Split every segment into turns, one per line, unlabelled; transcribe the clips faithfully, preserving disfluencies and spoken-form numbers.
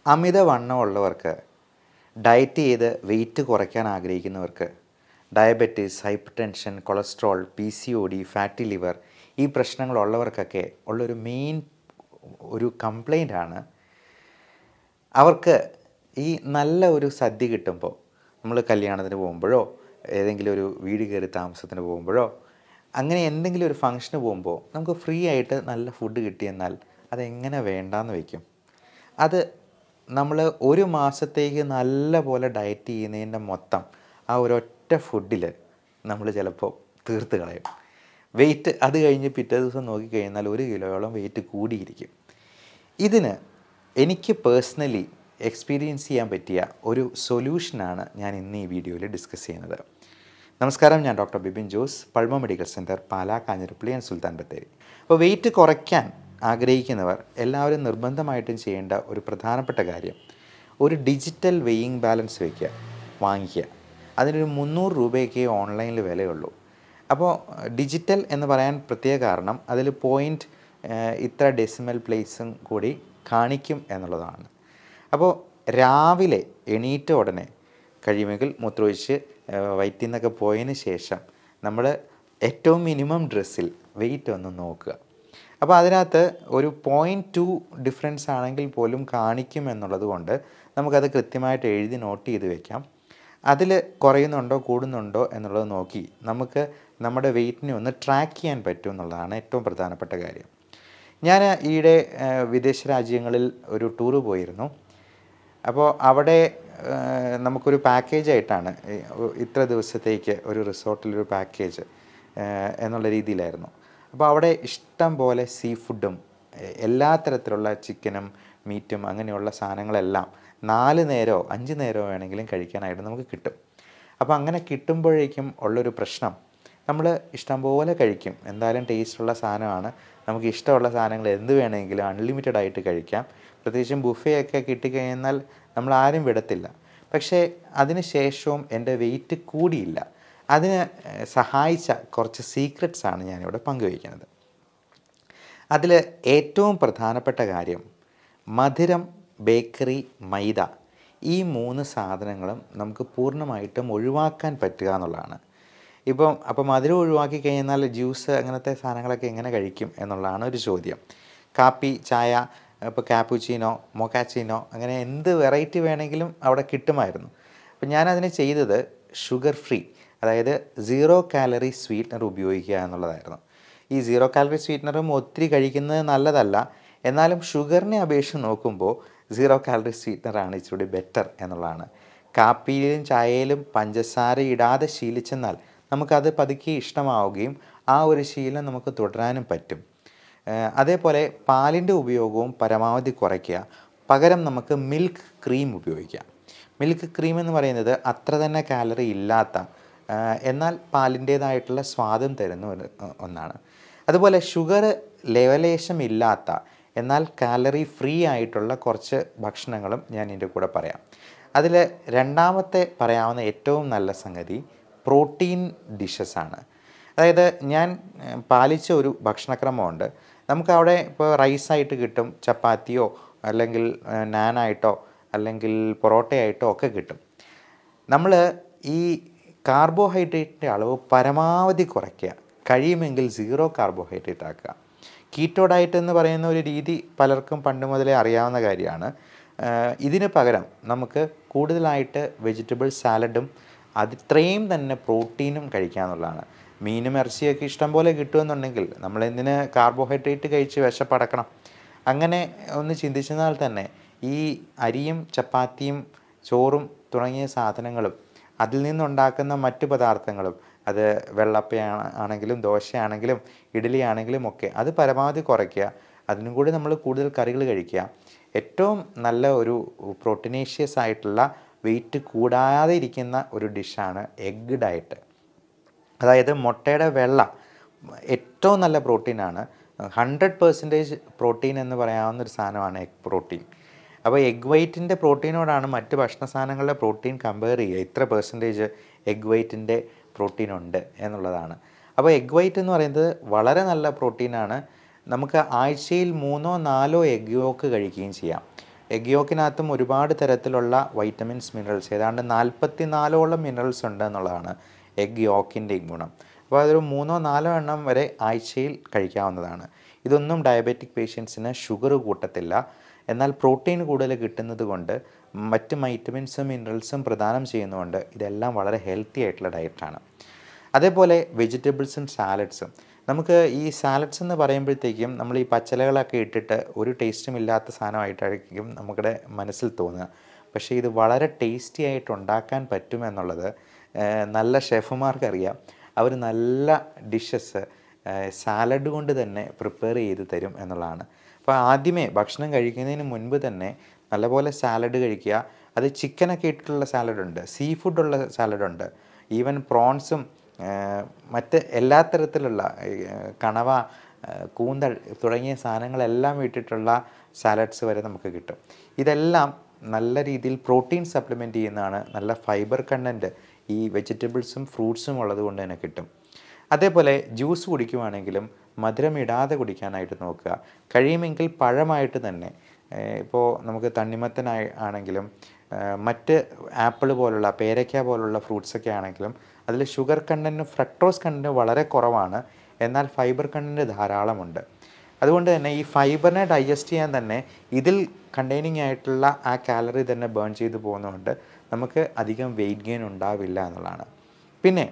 അമിതവണ്ണമുള്ളവർക്ക്, diet ചെയ്ത് weight കുറയ്ക്കാൻ ആഗ്രഹിക്കുന്നവർക്ക്, diabetes, hypertension, cholesterol, P C O D, fatty liver ഈ പ്രശ്നങ്ങളുള്ളവർക്കൊക്കെ ഉള്ളൊരു മെയിൻ ഒരു കംപ്ലൈൻ്റാണ് അവർക്ക് ഈ നല്ല ഒരു സദ്യ കിട്ടുമ്പോൾ, നമ്മൾ കല്യാണത്തിന് പോകുമ്പോഴോ ഏതെങ്കിലും ഒരു വീട് കയറി താമസത്തിന് പോകുമ്പോഴോ അങ്ങനെ എന്തെങ്കിലും ഒരു ഫംഗ്ഷന് പോകുമ്പോൾ നമുക്ക് ഫ്രീ ആയിട്ട് നല്ല ഫുഡ് കിട്ടിയെന്നാൽ അതെങ്ങനെ വേണ്ടാന്ന് വയ്ക്കും. അത് നമ്മൾ ഒരു മാസത്തേക്ക് നല്ല പോലെ ഡയറ്റ് ചെയ്യുന്നതിൻ്റെ മൊത്തം ആ ഒരൊറ്റ ഫുഡിൽ നമ്മൾ ചിലപ്പോൾ തീർത്ത് കളയും. വെയിറ്റ് അത് കഴിഞ്ഞ് പിറ്റേ ദിവസം നോക്കിക്കഴിഞ്ഞാൽ ഒരു കിലോയോളം വെയിറ്റ് കൂടിയിരിക്കും. ഇതിന് എനിക്ക് പേഴ്സണലി എക്സ്പീരിയൻസ് ചെയ്യാൻ പറ്റിയ ഒരു സൊല്യൂഷനാണ് ഞാൻ ഇന്ന് ഈ വീഡിയോയിൽ ഡിസ്കസ് ചെയ്യുന്നത്. നമസ്കാരം, ഞാൻ doctor Bibin Jose, Pulma medical centre, Pala, Kanjirappally and Sulthan Bathery. അപ്പോൾ വെയിറ്റ് കുറയ്ക്കാൻ ആഗ്രഹിക്കുന്നവർ എല്ലാവരും നിർബന്ധമായിട്ടും ചെയ്യേണ്ട ഒരു പ്രധാനപ്പെട്ട കാര്യം ഒരു ഡിജിറ്റൽ വെയിങ് ബാലൻസ് വയ്ക്കുക, വാങ്ങിക്കുക. അതിനൊരു മുന്നൂറ് രൂപയൊക്കെ ഓൺലൈനിൽ വിലയുള്ളൂ. അപ്പോൾ ഡിജിറ്റൽ എന്ന് പറയാൻ പ്രത്യേക കാരണം അതിൽ പോയിൻറ്റ് ഇത്ര ഡെസിമൽ പ്ലേസും കൂടി കാണിക്കും എന്നുള്ളതാണ്. അപ്പോൾ രാവിലെ എണീറ്റ ഉടനെ കഴിയുമെങ്കിൽ മൂത്രമൊഴിച്ച് വയറ്റിൽ നിന്നൊക്കെ പോയതിന് ശേഷം നമ്മൾ ഏറ്റവും മിനിമം ഡ്രസ്സിൽ വെയിറ്റ് ഒന്ന് നോക്കുക. അപ്പോൾ അതിനകത്ത് ഒരു പോയിൻറ്റ് ടു ഡിഫറൻസ് ആണെങ്കിൽ പോലും കാണിക്കും എന്നുള്ളത് കൊണ്ട് നമുക്കത് കൃത്യമായിട്ട് എഴുതി നോട്ട് ചെയ്ത് വെക്കാം. അതിൽ കുറയുന്നുണ്ടോ കൂടുന്നുണ്ടോ എന്നുള്ളത് നോക്കി നമുക്ക് നമ്മുടെ വെയിറ്റിനെ ഒന്ന് ട്രാക്ക് ചെയ്യാൻ പറ്റും എന്നുള്ളതാണ് ഏറ്റവും പ്രധാനപ്പെട്ട കാര്യം. ഞാൻ ഈയിടെ വിദേശ രാജ്യങ്ങളിൽ ഒരു ടൂറ് പോയിരുന്നു. അപ്പോൾ അവിടെ നമുക്കൊരു പാക്കേജായിട്ടാണ് ഇത്ര ദിവസത്തേക്ക് ഒരു റിസോർട്ടിലൊരു പാക്കേജ് എന്നുള്ള രീതിയിലായിരുന്നു. അപ്പോൾ അവിടെ ഇഷ്ടം പോലെ സീ ഫുഡും എല്ലാ തരത്തിലുള്ള ചിക്കനും മീറ്റും അങ്ങനെയുള്ള സാധനങ്ങളെല്ലാം നാല് നേരമോ അഞ്ച് നേരമോ വേണമെങ്കിലും കഴിക്കാനായിട്ട് നമുക്ക് കിട്ടും. അപ്പോൾ അങ്ങനെ കിട്ടുമ്പോഴേക്കും ഉള്ളൊരു പ്രശ്നം, നമ്മൾ ഇഷ്ടംപോലെ കഴിക്കും, എന്തായാലും ടേസ്റ്റുള്ള സാധനമാണ്, നമുക്ക് ഇഷ്ടമുള്ള സാധനങ്ങൾ എന്ത് വേണമെങ്കിലും അൺലിമിറ്റഡ് ആയിട്ട് കഴിക്കാം. പ്രത്യേകിച്ചും ബുഫേ ഒക്കെ കിട്ടിക്കഴിഞ്ഞാൽ നമ്മൾ ആരും വിടത്തില്ല. പക്ഷേ അതിന് ശേഷവും എൻ്റെ വെയിറ്റ് കൂടിയില്ല. അതിന് സഹായിച്ച കുറച്ച് സീക്രട്സാണ് ഞാനിവിടെ പങ്കുവയ്ക്കുന്നത്. അതിൽ ഏറ്റവും പ്രധാനപ്പെട്ട കാര്യം മധുരം, ബേക്കറി, മൈദ ഈ മൂന്ന് സാധനങ്ങളും നമുക്ക് പൂർണ്ണമായിട്ടും ഒഴിവാക്കാൻ പറ്റുക എന്നുള്ളതാണ്. ഇപ്പം അപ്പോൾ മധുരം ഒഴിവാക്കി കഴിഞ്ഞാൽ ജ്യൂസ് അങ്ങനത്തെ സാധനങ്ങളൊക്കെ എങ്ങനെ കഴിക്കും എന്നുള്ളതാണ് ഒരു ചോദ്യം. കാപ്പി, ചായ, ഇപ്പോൾ കാപ്പുച്ചീനോ, മൊക്കാച്ചീനോ അങ്ങനെ എന്ത് വെറൈറ്റി വേണമെങ്കിലും അവിടെ കിട്ടുമായിരുന്നു. അപ്പോൾ ഞാനതിന് ചെയ്തത് ഷുഗർ ഫ്രീ, അതായത് സീറോ കാലറി സ്വീറ്റ്നർ ഉപയോഗിക്കുക എന്നുള്ളതായിരുന്നു. ഈ സീറോ കാലറി സ്വീറ്റ്നറും ഒത്തിരി കഴിക്കുന്നത് നല്ലതല്ല, എന്നാലും ഷുഗറിനെ അപേക്ഷിച്ച് നോക്കുമ്പോൾ സീറോ കാലറി സ്വീറ്റ്നറാണ് ഇച്ചിരി ബെറ്റർ എന്നുള്ളതാണ്. കാപ്പിയിലും ചായയിലും പഞ്ചസാര ഇടാതെ ശീലിച്ചെന്നാൽ നമുക്കത് പതുക്കെ ഇഷ്ടമാവുകയും ആ ഒരു ശീലം നമുക്ക് തുടരാനും പറ്റും. അതേപോലെ പാലിൻ്റെ ഉപയോഗവും പരമാവധി കുറയ്ക്കുക. പകരം നമുക്ക് മിൽക്ക് ക്രീം ഉപയോഗിക്കാം. മിൽക്ക് ക്രീം എന്ന് പറയുന്നത് അത്ര തന്നെ കാലറി ഇല്ലാത്ത എന്നാൽ പാലിൻ്റേതായിട്ടുള്ള സ്വാദം തരുന്ന ഒരു ഒന്നാണ്. അതുപോലെ ഷുഗർ ലേവലേശം ഇല്ലാത്ത എന്നാൽ കാലറി ഫ്രീ ആയിട്ടുള്ള കുറച്ച് ഭക്ഷണങ്ങളും ഞാൻ ഇതിൻ്റെ കൂടെ പറയാം. അതിൽ രണ്ടാമത്തെ പറയാവുന്ന ഏറ്റവും നല്ല സംഗതി പ്രോട്ടീൻ ഡിഷസാണ്. അതായത് ഞാൻ പാലിച്ച ഒരു ഭക്ഷണക്രമമുണ്ട്. നമുക്കവിടെ ഇപ്പോൾ റൈസായിട്ട് കിട്ടും, ചപ്പാത്തിയോ അല്ലെങ്കിൽ നാനായിട്ടോ അല്ലെങ്കിൽ പൊറോട്ടയായിട്ടോ ഒക്കെ കിട്ടും. നമ്മൾ ഈ കാർബോഹൈഡ്രേറ്റിൻ്റെ അളവ് പരമാവധി കുറയ്ക്കുക, കഴിയുമെങ്കിൽ സീറോ കാർബോഹൈഡ്രേറ്റ് ആക്കുക. കീറ്റോ ഡയറ്റ് എന്ന് പറയുന്ന ഒരു രീതി പലർക്കും പണ്ട് മുതലേ അറിയാവുന്ന കാര്യമാണ്. ഇതിന് പകരം നമുക്ക് കൂടുതലായിട്ട് വെജിറ്റബിൾ സാലഡും അതിത്രയും തന്നെ പ്രോട്ടീനും കഴിക്കാമെന്നുള്ളതാണ്. മീനും ഇറച്ചിയൊക്കെ ഇഷ്ടം പോലെ കിട്ടുമെന്നുണ്ടെങ്കിൽ നമ്മളെന്തിന് കാർബോഹൈഡ്രേറ്റ് കഴിച്ച് വിശപ്പടക്കണം? അങ്ങനെ ഒന്ന് ചിന്തിച്ചെന്നാൽ തന്നെ ഈ അരിയും ചപ്പാത്തിയും ചോറും തുടങ്ങിയ സാധനങ്ങളും അതിൽ നിന്നുണ്ടാക്കുന്ന മറ്റു പദാർത്ഥങ്ങളും, അത് വെള്ളപ്പ ആണെങ്കിലും ദോശയാണെങ്കിലും ഇഡ്ഡലി ആണെങ്കിലും ഒക്കെ അത് പരമാവധി കുറയ്ക്കുക. അതിനും കൂടി നമ്മൾ കൂടുതൽ കറികൾ കഴിക്കുക. ഏറ്റവും നല്ല ഒരു പ്രോട്ടീനേഷ്യസ് ആയിട്ടുള്ള വെയിറ്റ് കൂടാതെ ഇരിക്കുന്ന ഒരു ഡിഷാണ് എഗ്ഗ് ഡയറ്റ്. അതായത് മുട്ടയുടെ വെള്ള ഏറ്റവും നല്ല പ്രോട്ടീനാണ്. ഹൺഡ്രഡ് പെർസെൻറ്റേജ് പ്രോട്ടീൻ എന്ന് പറയാവുന്നൊരു സാധനമാണ് എഗ് പ്രോട്ടീൻ. അപ്പോൾ എഗ് വൈറ്റിൻ്റെ പ്രോട്ടീനോടാണ് മറ്റ് ഭക്ഷണ സാധനങ്ങളുടെ പ്രോട്ടീൻ കമ്പയർ ചെയ്യുക. ഇത്ര പെർസെൻറ്റേജ് എഗ് വൈറ്റിൻ്റെ പ്രോട്ടീൻ ഉണ്ട് എന്നുള്ളതാണ്. അപ്പോൾ എഗ് വൈറ്റ് എന്ന് പറയുന്നത് വളരെ നല്ല പ്രോട്ടീനാണ്. നമുക്ക് ആഴ്ചയിൽ മൂന്നോ നാലോ എഗ് യോക്ക് കഴിക്കുകയും ചെയ്യാം. എഗ് യോക്കിനകത്തും ഒരുപാട് തരത്തിലുള്ള വൈറ്റമിൻസ്, മിനറൽസ്, ഏതാണ്ട് നാൽപ്പത്തി നാലോളം മിനറൽസ് ഉണ്ട് എന്നുള്ളതാണ് എഗ് യോക്കിൻ്റെ ഗുണം. അപ്പോൾ അതൊരു മൂന്നോ നാലോ എണ്ണം വരെ ആഴ്ചയിൽ കഴിക്കാവുന്നതാണ്. ഇതൊന്നും ഡയബറ്റിക് പേഷ്യൻസിന് ഷുഗർ കൂട്ടത്തില്ല. എന്നാൽ പ്രോട്ടീൻ കൂടുതൽ കിട്ടുന്നത് കൊണ്ട് മറ്റ് വൈറ്റമിൻസും മിനറൽസും പ്രദാനം ചെയ്യുന്നതുകൊണ്ട് ഇതെല്ലാം വളരെ ഹെൽത്തി ആയിട്ടുള്ള ഡയറ്റാണ്. അതേപോലെ വെജിറ്റബിൾസും സാലഡ്സും. നമുക്ക് ഈ സാലഡ്സ് എന്ന് പറയുമ്പോഴത്തേക്കും നമ്മൾ ഈ പച്ചിലകളൊക്കെ ഇട്ടിട്ട് ഒരു ടേസ്റ്റും ഇല്ലാത്ത സാധനമായിട്ടായിരിക്കും നമ്മുടെ മനസ്സിൽ തോന്നുക. പക്ഷേ ഇത് വളരെ ടേസ്റ്റി ആയിട്ട് ഉണ്ടാക്കാൻ പറ്റുമെന്നുള്ളത് നല്ല ഷെഫുമാർക്കറിയാം. അവർ നല്ല ഡിഷസ് സാലഡ് കൊണ്ട് തന്നെ പ്രിപ്പയർ ചെയ്ത് തരും എന്നുള്ളതാണ്. അപ്പോൾ ആദ്യമേ ഭക്ഷണം കഴിക്കുന്നതിന് മുൻപ് തന്നെ നല്ലപോലെ സാലഡ് കഴിക്കുക. അത് ചിക്കനൊക്കെ ഇട്ടിട്ടുള്ള സാലഡുണ്ട്, സീ ഫുഡുള്ള സാലഡുണ്ട്, ഈവൻ പ്രോൺസും മറ്റ് എല്ലാ തരത്തിലുള്ള കണവ, കൂന്തൽ തുടങ്ങിയ സാധനങ്ങളെല്ലാം ഇട്ടിട്ടുള്ള സാലഡ്സ് വരെ നമുക്ക് കിട്ടും. ഇതെല്ലാം നല്ല രീതിയിൽ പ്രോട്ടീൻ സപ്ലിമെൻറ്റ് ചെയ്യുന്നതാണ്. നല്ല ഫൈബർ കണ്ടൻറ്റ് ഈ വെജിറ്റബിൾസും ഫ്രൂട്ട്സും ഉള്ളത് കൊണ്ട് തന്നെ കിട്ടും. അതേപോലെ ജ്യൂസ് കുടിക്കുവാണെങ്കിലും മധുരം ഇടാതെ കുടിക്കാനായിട്ട് നോക്കുക. കഴിയുമെങ്കിൽ പഴമായിട്ട് തന്നെ, ഇപ്പോൾ നമുക്ക് തണ്ണിമത്തനായി ആണെങ്കിലും മറ്റ് ആപ്പിൾ പോലുള്ള, പേരയ്ക്ക പോലുള്ള ഫ്രൂട്ട്സൊക്കെ ആണെങ്കിലും അതിൽ ഷുഗർ കണ്ടൻറ്റും ഫ്രക്ടോസ് കണ്ടൻറ്റും വളരെ കുറവാണ്. എന്നാൽ ഫൈബർ കണ്ടൻറ്റ് ധാരാളമുണ്ട്. അതുകൊണ്ട് തന്നെ ഈ ഫൈബറിനെ ഡൈജസ്റ്റ് ചെയ്യാൻ തന്നെ ഇതിൽ കണ്ടെയ്നിങ് ആയിട്ടുള്ള ആ കാലറി തന്നെ ബേൺ ചെയ്ത് പോകുന്നതുകൊണ്ട് നമുക്ക് അധികം വെയിറ്റ് ഗെയിൻ ഉണ്ടാവില്ല എന്നുള്ളതാണ്. പിന്നെ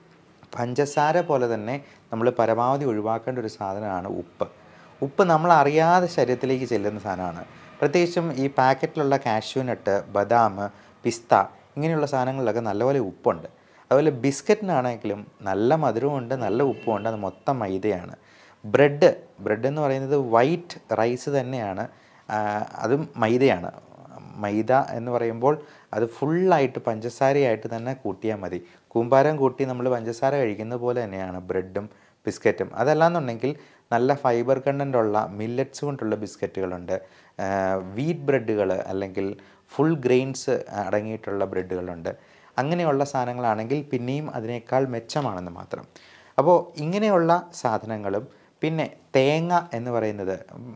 പഞ്ചസാര പോലെ തന്നെ നമ്മൾ പരമാവധി ഒഴിവാക്കേണ്ട ഒരു സാധനമാണ് ഉപ്പ്. ഉപ്പ് നമ്മൾ അറിയാതെ ശരീരത്തിലേക്ക് ചെല്ലുന്ന സാധനമാണ്. പ്രത്യേകിച്ചും ഈ പാക്കറ്റിലുള്ള കാഷ്യൂനട്ട്, ബദാം, പിസ്ത ഇങ്ങനെയുള്ള സാധനങ്ങളിലൊക്കെ നല്ലപോലെ ഉപ്പുണ്ട്. അതുപോലെ ബിസ്ക്കറ്റിനാണെങ്കിലും നല്ല മധുരമുണ്ട്, നല്ല ഉപ്പുമുണ്ട്. അത് മൊത്തം മൈദയാണ്. ബ്രെഡ് ബ്രെഡ് എന്ന് പറയുന്നത് വൈറ്റ് റൈസ് തന്നെയാണ്, അതും മൈദയാണ്. മൈദ എന്ന് പറയുമ്പോൾ അത് ഫുള്ളായിട്ട് പഞ്ചസാരയായിട്ട് തന്നെ കൂട്ടിയാൽ മതി. കൂമ്പാരം കൂട്ടി നമ്മൾ പഞ്ചസാര കഴിക്കുന്ന പോലെ തന്നെയാണ് ബ്രെഡും ബിസ്ക്കറ്റും. അതല്ലാന്നുണ്ടെങ്കിൽ നല്ല ഫൈബർ കണ്ടൻ്റുള്ള മില്ലറ്റ്സ് കൊണ്ടുള്ള ബിസ്ക്കറ്റുകളുണ്ട്, വീറ്റ് ബ്രെഡുകൾ അല്ലെങ്കിൽ ഫുൾ ഗ്രെയിൻസ് അടങ്ങിയിട്ടുള്ള ബ്രെഡുകളുണ്ട്. അങ്ങനെയുള്ള സാധനങ്ങളാണെങ്കിൽ പിന്നെയും അതിനേക്കാൾ മെച്ചമാണെന്ന് മാത്രം. അപ്പോൾ ഇങ്ങനെയുള്ള സാധനങ്ങളും പിന്നെ തേങ്ങ എന്ന് പറയുന്നത്,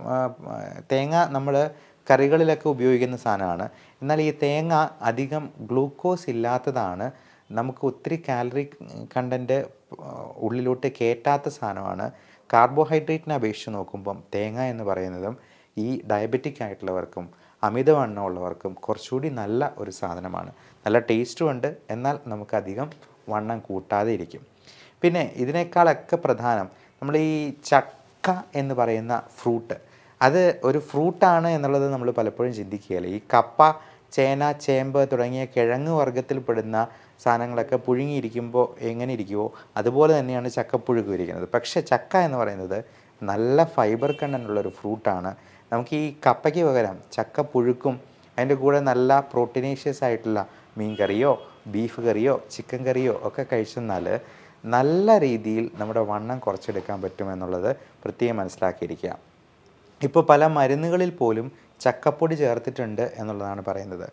തേങ്ങ നമ്മൾ കറികളിലൊക്കെ ഉപയോഗിക്കുന്ന സാധനമാണ്. എന്നാൽ ഈ തേങ്ങ അധികം ഗ്ലൂക്കോസ് ഇല്ലാത്തതാണ്, നമുക്ക് ഒത്തിരി കാലറി കണ്ടൻറ്റ് ഉള്ളിലോട്ട് കയറ്റാത്ത സാധനമാണ്. കാർബോഹൈഡ്രേറ്റിനെ അപേക്ഷിച്ച് നോക്കുമ്പം തേങ്ങ എന്ന് പറയുന്നതും ഈ ഡയബറ്റിക് ആയിട്ടുള്ളവർക്കും അമിതവണ്ണമുള്ളവർക്കും കുറച്ചുകൂടി നല്ല ഒരു സാധനമാണ്. നല്ല ടേസ്റ്റും ഉണ്ട്, എന്നാൽ നമുക്കധികം വണ്ണം കൂട്ടാതെ ഇരിക്കും. പിന്നെ ഇതിനേക്കാളൊക്കെ പ്രധാനം നമ്മൾ ഈ ചക്ക എന്ന് പറയുന്ന ഫ്രൂട്ട്, അത് ഒരു ഫ്രൂട്ടാണ് എന്നുള്ളത് നമ്മൾ പലപ്പോഴും ചിന്തിക്കുകയില്ല. ഈ കപ്പ, ചേന, ചേമ്പ് തുടങ്ങിയ കിഴങ്ങ് വർഗ്ഗത്തിൽപ്പെടുന്ന സാധനങ്ങളൊക്കെ പുഴുങ്ങിയിരിക്കുമ്പോൾ എങ്ങനെ ഇരിക്കുമോ അതുപോലെ തന്നെയാണ് ചക്കപ്പുഴുക്കും ഇരിക്കുന്നത്. പക്ഷേ ചക്ക എന്ന് പറയുന്നത് നല്ല ഫൈബർ കണ്ടൻ്റുള്ളൊരു ഫ്രൂട്ടാണ്. നമുക്ക് ഈ കപ്പയ്ക്ക് പകരം ചക്ക പുഴുക്കും അതിൻ്റെ കൂടെ നല്ല പ്രോട്ടീനേഷ്യസ് ആയിട്ടുള്ള മീൻ കറിയോ ബീഫ് കറിയോ ചിക്കൻ കറിയോ ഒക്കെ കഴിച്ചെന്നാൽ നല്ല രീതിയിൽ നമ്മുടെ വണ്ണം കുറച്ചെടുക്കാൻ പറ്റുമെന്നുള്ളത് പ്രത്യേകം മനസ്സിലാക്കിയിരിക്കുക. ഇപ്പോൾ പല മരുന്നുകളിൽ പോലും ചക്കപ്പൊടി ചേർത്തിട്ടുണ്ട് എന്നുള്ളതാണ് പറയുന്നത്.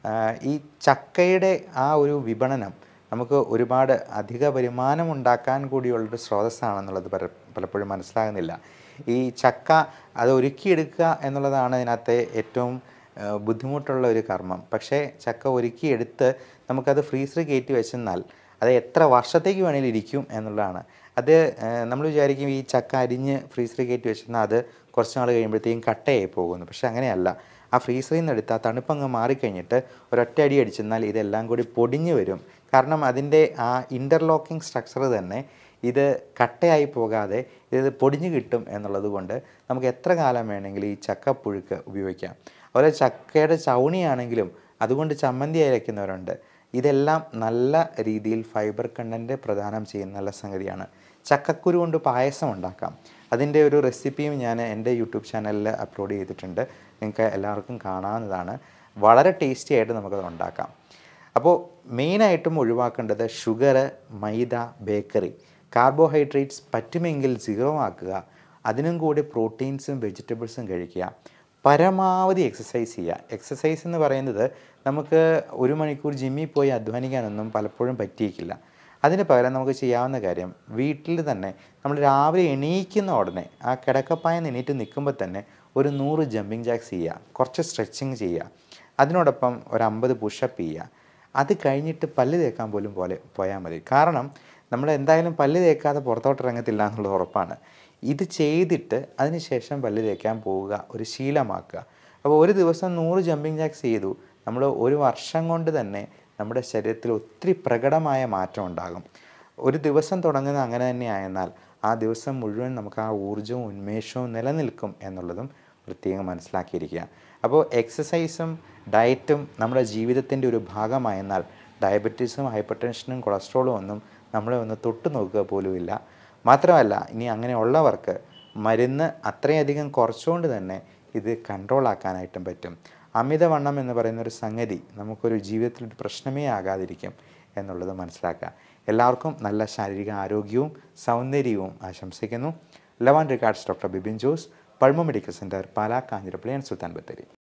ഈ ചക്കയുടെ ആ ഒരു വിപണനം നമുക്ക് ഒരുപാട് അധിക വരുമാനം ഉണ്ടാക്കാൻ കൂടിയുള്ളൊരു സ്രോതസ്സാണെന്നുള്ളത് പല പലപ്പോഴും മനസ്സിലാകുന്നില്ല. ഈ ചക്ക അത് ഒരുക്കിയെടുക്കുക എന്നുള്ളതാണ് ഇതിനകത്തെ ഏറ്റവും ബുദ്ധിമുട്ടുള്ള ഒരു കർമ്മം. പക്ഷേ ചക്ക ഒരുക്കിയെടുത്ത് നമുക്കത് ഫ്രീസറിൽ കയറ്റി വെച്ചെന്നാൽ അത് എത്ര വർഷത്തേക്ക് വേണമെങ്കിലും ഇരിക്കും എന്നുള്ളതാണ്. അത് നമ്മൾ വിചാരിക്കും ഈ ചക്ക അരിഞ്ഞ് ഫ്രീസറിൽ കയറ്റി വെച്ചെന്നാൽ അത് കുറച്ച് നാൾ കഴിയുമ്പോഴത്തേക്കും കട്ടയായി പോകുന്നു. പക്ഷെ അങ്ങനെയല്ല. ആ ഫ്രീസറിൽ നിന്ന് എടുത്താൽ തണുപ്പങ്ങ് മാറിക്കഴിഞ്ഞിട്ട് ഒരൊറ്റ അടി അടിച്ചെന്നാൽ ഇതെല്ലാം കൂടി പൊടിഞ്ഞു വരും. കാരണം അതിൻ്റെ ആ ഇൻ്റർലോക്കിംഗ് സ്ട്രക്ചർ തന്നെ ഇത് കട്ടയായി പോകാതെ ഇത് പൊടിഞ്ഞു കിട്ടും എന്നുള്ളത് കൊണ്ട് നമുക്ക് എത്ര കാലം വേണമെങ്കിലും ഈ ചക്കപ്പുഴുക്ക് ഉപയോഗിക്കാം. അതുപോലെ ചക്കയുടെ ചൗണിയാണെങ്കിലും അതുകൊണ്ട് ചമ്മന്തി അരയ്ക്കുന്നവരുണ്ട്. ഇതെല്ലാം നല്ല രീതിയിൽ ഫൈബർ കണ്ടൻറ്റ് പ്രദാനം ചെയ്യുന്ന നല്ല സംഗതിയാണ്. ചക്കക്കുരു കൊണ്ട് പായസം ഉണ്ടാക്കാം. അതിൻ്റെ ഒരു റെസിപ്പിയും ഞാൻ എൻ്റെ യൂട്യൂബ് ചാനലിൽ അപ്ലോഡ് ചെയ്തിട്ടുണ്ട്. നിങ്ങൾക്ക് എല്ലാവർക്കും കാണാവുന്നതാണ്. വളരെ ടേസ്റ്റി ആയിട്ട് നമുക്കത് ഉണ്ടാക്കാം. അപ്പോൾ മെയിനായിട്ടും ഒഴിവാക്കേണ്ടത് ഷുഗർ, മൈദ, ബേക്കറി, കാർബോഹൈഡ്രേറ്റ്സ് പറ്റുമെങ്കിൽ സീറോ ആക്കുക. അതിനും കൂടി പ്രോട്ടീൻസും വെജിറ്റബിൾസും കഴിക്കുക. പരമാവധി എക്സസൈസ് ചെയ്യുക. എക്സസൈസ് എന്ന് പറയുന്നത് നമുക്ക് ഒരു മണിക്കൂർ ജിമ്മിൽ പോയി അധ്വാനിക്കാനൊന്നും പലപ്പോഴും പറ്റിയിട്ടില്ല. അതിന് പകരം നമുക്ക് ചെയ്യാവുന്ന കാര്യം വീട്ടിൽ തന്നെ നമ്മൾ രാവിലെ എണീക്കുന്ന ഉടനെ ആ കിടക്കപ്പായ എണീറ്റ് നിൽക്കുമ്പോൾ തന്നെ ഒരു നൂറ് ജമ്പിങ് ജാക്സ് ചെയ്യുക, കുറച്ച് സ്ട്രെച്ചിങ് ചെയ്യുക, അതിനോടൊപ്പം ഒരു അമ്പത് പുഷപ്പ് ചെയ്യുക. അത് കഴിഞ്ഞിട്ട് പല്ല് തേക്കാൻ പോലും പോലെ പോയാൽ മതി. കാരണം നമ്മൾ എന്തായാലും പല്ല് തേക്കാതെ പുറത്തോട്ട് ഇറങ്ങത്തില്ല എന്നുള്ളത് ഉറപ്പാണ്. ഇത് ചെയ്തിട്ട് അതിന് ശേഷം പല്ല് തേക്കാൻ പോവുക, ഒരു ശീലമാക്കുക. അപ്പോൾ ഒരു ദിവസം നൂറ് ജമ്പിങ് ജാക്സ് ചെയ്തു, നമ്മൾ ഒരു വർഷം കൊണ്ട് തന്നെ നമ്മുടെ ശരീരത്തിൽ ഒത്തിരി പ്രകടമായ മാറ്റം ഉണ്ടാകും. ഒരു ദിവസം തുടങ്ങുന്നത് അങ്ങനെ തന്നെ ആയെന്നാൽ ആ ദിവസം മുഴുവൻ നമുക്ക് ആ ഊർജ്ജവും ഉന്മേഷവും നിലനിൽക്കും എന്നുള്ളതും പ്രത്യേകം മനസ്സിലാക്കിയിരിക്കുക. അപ്പോൾ എക്സസൈസും ഡയറ്റും നമ്മുടെ ജീവിതത്തിൻ്റെ ഒരു ഭാഗമായെന്നാൽ ഡയബറ്റീസും ഹൈപ്പർ ടെൻഷനും കൊളസ്ട്രോളും ഒന്നും നമ്മളെ ഒന്ന് തൊട്ട് നോക്കുക പോലുമില്ല. മാത്രമല്ല ഇനി അങ്ങനെയുള്ളവർക്ക് മരുന്ന് അത്രയധികം കുറച്ചുകൊണ്ട് തന്നെ ഇത് കൺട്രോളാക്കാനായിട്ടും പറ്റും. അമിതവണ്ണം എന്ന് പറയുന്നൊരു സംഗതി നമുക്കൊരു ജീവിതത്തിലൊരു പ്രശ്നമേ ആകാതിരിക്കും എന്നുള്ളത് മനസ്സിലാക്കുക. എല്ലാവർക്കും നല്ല ശാരീരിക ആരോഗ്യവും സൗന്ദര്യവും ആശംസിക്കുന്നു. Love and regards doctor Bibin Jose, Pulma medical centre, Pala, Kanjirappally and Sulthan Bathery.